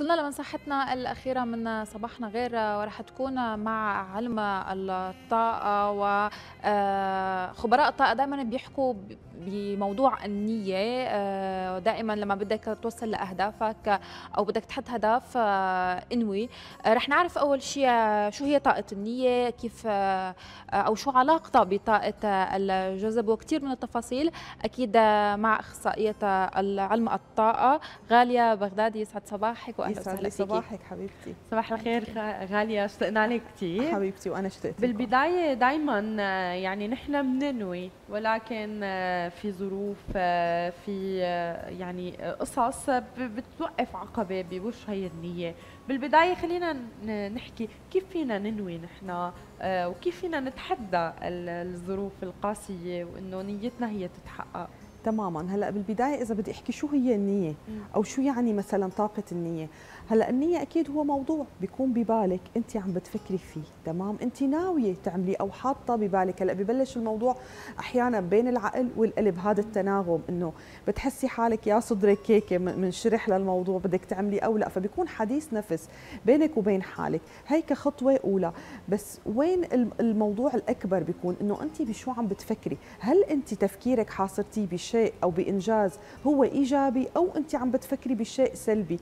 وصلنا لمساحتنا الأخيرة من صباحنا غير، ورح تكون مع علم الطاقة وخبراء الطاقة. دائما بيحكوا بموضوع النية. دائما لما بدك توصل لأهدافك أو بدك تحط هدف، انوي. رح نعرف أول شيء شو هي طاقة النية، كيف أو شو علاقتها بطاقة الجذب، وكثير من التفاصيل أكيد مع أخصائية علم الطاقة غالية بغدادي. يسعد صباحك واهلا يسعد وسهلا لي فيكي. صباحك حبيبتي. صباح الخير غالية، اشتقنا لك كثير حبيبتي وانا اشتقت لكم. بالبداية. دايما يعني نحن بننوي، ولكن في ظروف، في يعني قصص بتوقف عقبة بوش هي النية. بالبداية خلينا نحكي كيف فينا ننوي نحن، وكيف فينا نتحدى الظروف القاسية وانه نيتنا هي تتحقق. تماما. هلا بالبدايه اذا بدي احكي شو هي النيه او شو يعني مثلا طاقه النيه. هلا النيه اكيد هو موضوع بيكون ببالك انت عم بتفكري فيه، تمام، انت ناويه تعملي او حاطه ببالك. هلا ببلش الموضوع احيانا بين العقل والقلب، هذا التناغم، انه بتحسي حالك يا صدرك هيك منشرح للموضوع بدك تعملي او لا، فبيكون حديث نفس بينك وبين حالك. هي كخطوه اولى. بس وين الموضوع الاكبر بيكون انه انت بشو عم بتفكري. هل انت تفكيرك حاصرتيه بشيء او بانجاز هو ايجابي، او انت عم بتفكري بشيء سلبي.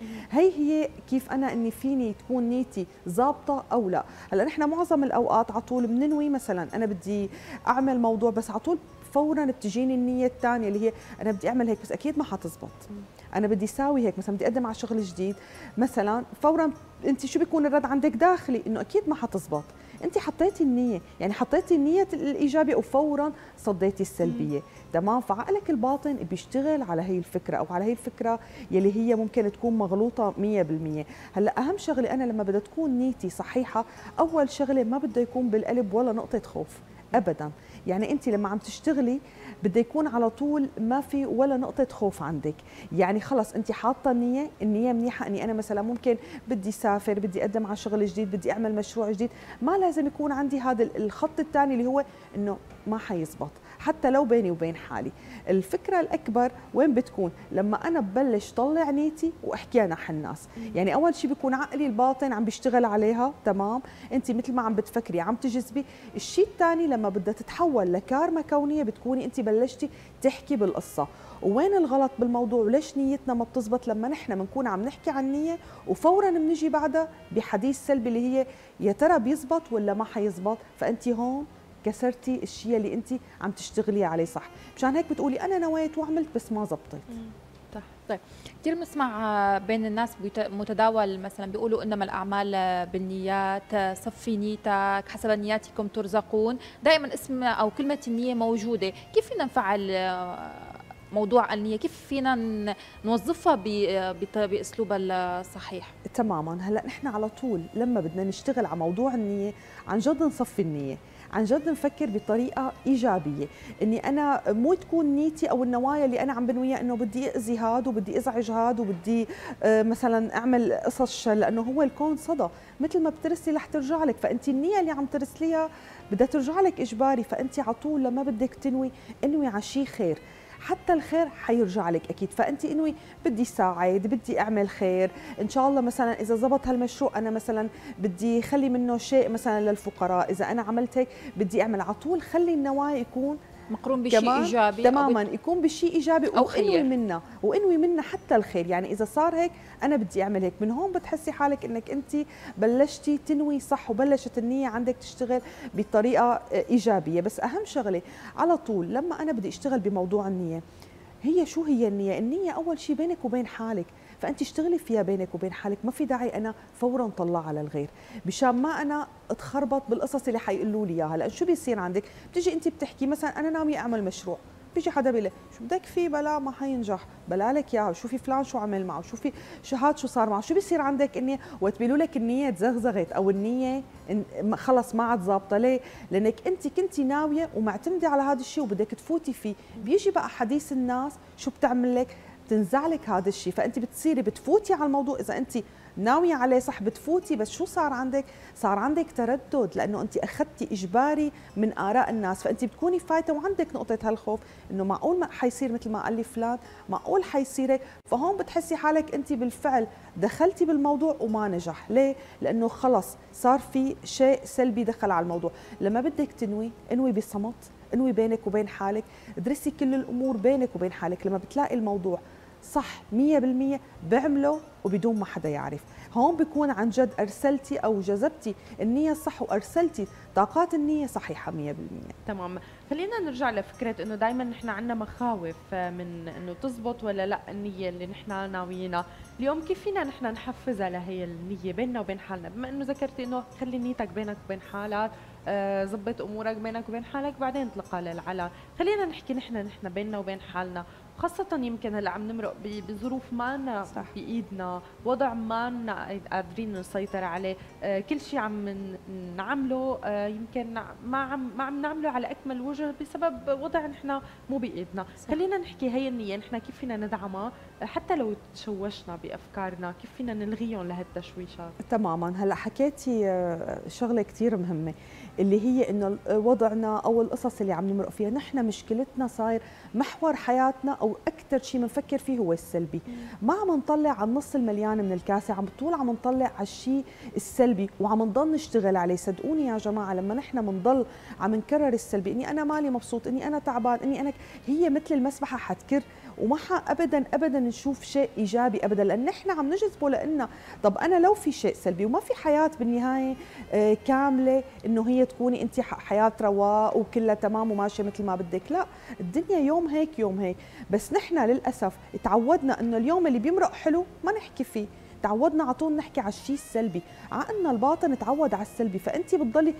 هي كيف انا اني فيني تكون نيتي ضابطه او لا. هلا نحن معظم الاوقات على طول بننوي، مثلا انا بدي اعمل موضوع بس على طول فورا بتجيني النيه الثانيه اللي هي انا بدي اعمل هيك بس اكيد ما حتزبط. انا بدي اساوي هيك، مثلا بدي اقدم على شغل جديد، مثلا فورا انت شو بيكون الرد عندك داخلي انه اكيد ما حتزبط. انت حطيتي النيه، يعني حطيتي النيه الايجابيه وفورا صديتي السلبيه. تمام. فعقلك الباطن بيشتغل على هي الفكره او على هي الفكره يلي هي ممكن تكون مغلوطه 100%. هلا اهم شغله انا لما بدها تكون نيتي صحيحه، اول شغله ما بده يكون بالقلب ولا نقطه خوف ابدا. يعني انت لما عم تشتغلي بده يكون على طول ما في ولا نقطه خوف عندك. يعني خلص انت حاطه النيه منيحه، اني انا مثلا ممكن بدي اسافر، بدي اقدم على شغل جديد، بدي اعمل مشروع جديد. ما لازم يكون عندي هذا الخط الثاني اللي هو انه ما حيزبط حتى لو بيني وبين حالي. الفكره الاكبر وين بتكون؟ لما انا ببلش طلع نيتي واحكيها نحو الناس. يعني اول شيء بيكون عقلي الباطن عم بيشتغل عليها، تمام، انت مثل ما عم بتفكري عم تجذبي. الشيء الثاني لما بدها تتحول لكارما كونيه بتكوني انت بلشتي تحكي بالقصه. وين الغلط بالموضوع وليش نيتنا ما بتزبط؟ لما نحن بنكون عم نحكي عن النيه وفورا بنجي بعدها بحديث سلبي اللي هي يا ترى بيزبط ولا ما حيزبط. فانت هون كسرتي الشيء اللي انت عم تشتغلي عليه صح. مشان هيك بتقولي انا نويت وعملت بس ما زبطت. صح. طيب، كثير بنسمع بين الناس متداول مثلا بيقولوا انما الاعمال بالنيات، صفي نيتك، حسب نياتكم ترزقون. دائما اسم او كلمه النيه موجوده. كيف فينا نفعل موضوع النيه؟ كيف فينا نوظفها باسلوبها الصحيح؟ تماما. هلا نحن على طول لما بدنا نشتغل على موضوع النيه عن جد نصفي النيه، عن جد نفكر بطريقه ايجابيه. اني انا مو تكون نيتي او النوايا اللي انا عم بنويها انه بدي اذي هاد وبدي ازعج هاد وبدي مثلا اعمل قصص شر، لانه هو الكون صدى، مثل ما بترسلي رح ترجع لك. فانت النيه اللي عم ترسليها بدها ترجع لك اجباري. فانت على طول لما بدك تنوي انوي على شيء خير، حتى الخير حيرجع لك اكيد. فانت انوي بدي ساعد، بدي اعمل خير ان شاء الله. مثلا اذا زبط هالمشروع انا مثلا بدي خلي منه شيء مثلا للفقراء، اذا انا عملت هيك بدي اعمل. على طول خلي النوايا يكون مقرون بشيء ايجابي، تماما يكون بشيء ايجابي او خير، وانوي منا حتى الخير. يعني اذا صار هيك انا بدي اعمل هيك. من هون بتحسي حالك انك انت بلشتي تنوي صح وبلشت النيه عندك تشتغل بطريقه ايجابيه. بس اهم شغله على طول لما انا بدي اشتغل بموضوع النيه، هي شو هي النيه؟ النيه اول شيء بينك وبين حالك، فانت اشتغلي فيها بينك وبين حالك. ما في داعي انا فورا طلع على الغير مشان ما انا اتخربط بالقصص اللي حيقولوا لي اياها. لان شو بيصير عندك؟ بتيجي انت بتحكي مثلا انا ناويه اعمل مشروع، بيجي حدا بيقول لي شو بدك فيه، بلا ما حينجح، بلا لك اياه، شوفي فلان شو عمل معه، شوفي هاد شو صار معه. شو بيصير عندك؟ النيه وقت بيقولوا لك النيه تزغزغت او النيه خلص ما عاد ظابطه. ليه؟ لانك انت كنتي ناويه ومعتمده على هذا الشيء وبدك تفوتي فيه. بيجي بقى حديث الناس شو بتعمل لك؟ تنزع لك هذا الشيء، فانت بتصيري بتفوتي على الموضوع اذا انت ناويه عليه صح بتفوتي، بس شو صار عندك؟ صار عندك تردد لانه انت اخذتي اجباري من اراء الناس، فانت بتكوني فايته وعندك نقطه هالخوف انه معقول ما حيصير مثل ما قال لي فلان، معقول حيصير هيك، فهون بتحسي حالك انت بالفعل دخلتي بالموضوع وما نجح، ليه؟ لانه خلص صار في شيء سلبي دخل على الموضوع. لما بدك تنوي انوي بصمت، انوي بينك وبين حالك، ادرسي كل الامور بينك وبين حالك. لما بتلاقي الموضوع صح 100% بعمله وبدون ما حدا يعرف، هون بكون عن جد ارسلتي او جذبتي النيه الصح وارسلتي طاقات النيه صحيحه 100%. تمام. خلينا نرجع لفكره انه دائما نحن عندنا مخاوف من انه تزبط ولا لا النيه اللي نحن ناويينها. اليوم كيف فينا نحن نحفزها لهي النيه بيننا وبين حالنا؟ بما انه ذكرتي انه خلي نيتك بينك وبين حالك، زبط امورك بينك وبين حالك بعدين اطلقها للعلن. خلينا نحكي نحن بيننا وبين حالنا، خاصة يمكن هلا عم نمرق بظروف ما بإيدنا، وضع ما قادرين نسيطر عليه، كل شيء عم نعمله يمكن ما عم نعمله على أكمل وجه بسبب وضع نحن مو بإيدنا. خلينا نحكي هي النية نحن كيف فينا ندعمها حتى لو تشوشنا بأفكارنا، كيف فينا نلغيهم لهالتشويشات؟ تماما. هلا حكيتي شغلة كثير مهمة اللي هي انه وضعنا او القصص اللي عم نمرق فيها، نحن مشكلتنا صاير محور حياتنا او اكثر شيء بنفكر فيه هو السلبي، ما عم نطلع على النص المليان من الكاسه، عم نطلع على الشيء السلبي وعم نضل نشتغل عليه. صدقوني يا جماعه لما نحن بنضل عم نكرر السلبي، اني انا مالي مبسوط، اني انا تعبان، اني انا هي مثل المسبحه حتكر وما ابدا نشوف شيء ايجابي ابدا، لان نحن عم نجذبه لنا. طب انا لو في شيء سلبي وما في حياه بالنهايه كامله انه هي تكوني انت حياه رواق وكلها تمام وماشيه مثل ما بدك، لا، الدنيا يوم هيك يوم هيك. بس نحن للاسف تعودنا انه اليوم اللي بيمرق حلو ما نحكي فيه، تعودنا على طول نحكي على الشيء السلبي، عقلنا الباطن تعود على السلبي، فانت بتضلي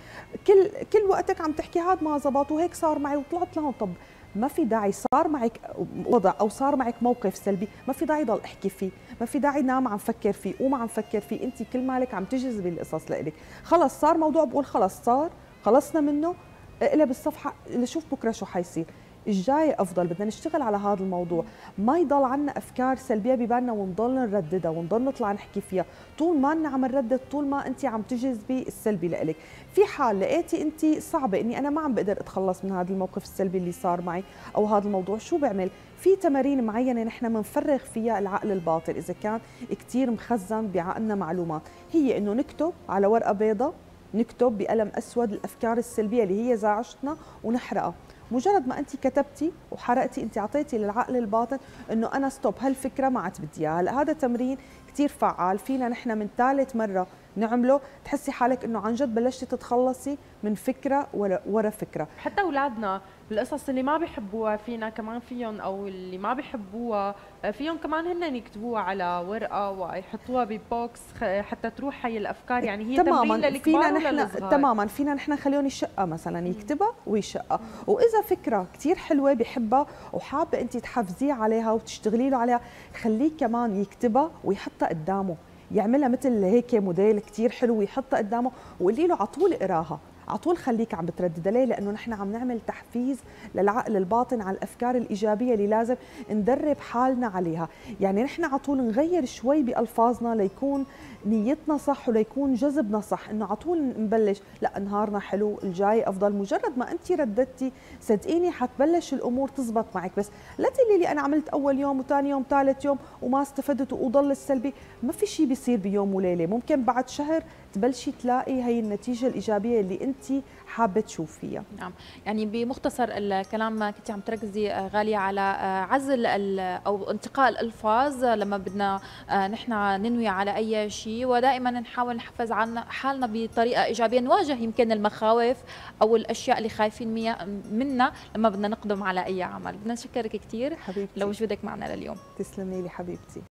كل وقتك عم تحكي هذا ما زبط وهيك صار معي وطلعت لهون. طب ما في داعي، صار معك وضع او صار معك موقف سلبي ما في داعي ضل احكي فيه، ما في داعي نام عم فكر فيه وما عم فكر فيه، انت كل مالك عم تجذبي القصص لإلك. خلص صار موضوع، بقول خلص صار، خلصنا منه، اقلب الصفحه لشوف بكره شو حيصير، الجاي افضل. بدنا نشتغل على هذا الموضوع، ما يضل عنا افكار سلبيه ببالنا ونضل نرددها ونضل نطلع نحكي فيها. طول ما أنا عم نردد، طول ما انت عم تجذبي السلبي لإلك. في حال لقيتي انت صعبه اني انا ما عم بقدر اتخلص من هذا الموقف السلبي اللي صار معي او هذا الموضوع، شو بعمل؟ في تمارين معينه نحن بنفرغ فيها العقل الباطن اذا كان كثير مخزن بعقلنا معلومات، هي انه نكتب على ورقه بيضاء، نكتب بقلم اسود الافكار السلبيه اللي هي زعجتنا ونحرقها. مجرد ما انت كتبتي وحرقتي، انت اعطيتي للعقل الباطن انه انا ستوب، هالفكره ما عاد بدي اياها. هلا هذا تمرين كثير فعال، فينا نحن من ثالث مره نعمله تحسي حالك انه عن جد بلشتي تتخلصي من فكره ورا فكره. حتى اولادنا القصص اللي ما بيحبوها فينا كمان فيهم، او اللي ما بيحبوها فيهم كمان هن يكتبوها على ورقه ويحطوها ببوكس حتى تروح هي الافكار. يعني هي تمرين للكبار وللصغار. تماما فينا نحن نخليهم يشقها مثلا، يكتبها ويشقها. واذا فكره كثير حلوه بحبها وحابه انت تحفزيه عليها وتشتغلي له عليها، خليه كمان يكتبها ويحطها قدامه، يعملها مثل هيك موديل كثير حلو ويحطها قدامه وقولي له على طول اقراها، على طول خليك عم بترددها. ليه؟ لانه نحن عم نعمل تحفيز للعقل الباطن على الافكار الايجابيه اللي لازم ندرب حالنا عليها. يعني نحن على طول نغير شوي بالفاظنا ليكون نيتنا صح وليكون جذبنا صح، انه على طول نبلش لا نهارنا حلو، الجاي افضل. مجرد ما انت رددتي صدقيني حتبلش الامور تزبط معك. بس لا تقولي لي انا عملت اول يوم وثاني يوم ثالث يوم وما استفدت وضل السلبي. ما في شيء بيصير بيوم وليله، ممكن بعد شهر تبلشي تلاقي هي النتيجه الايجابيه اللي انت حابه تشوفيها. نعم، يعني بمختصر الكلام كنت عم تركزي غاليه على عزل او انتقاء الالفاظ لما بدنا نحن ننوي على اي شيء، ودائما نحاول نحفز عنا حالنا بطريقه ايجابيه، نواجه يمكن المخاوف او الاشياء اللي خايفين منها لما بدنا نقدم على اي عمل. بدنا نشكرك كثير حبيبتي لوجودك معنا لليوم. تسلمي لي حبيبتي.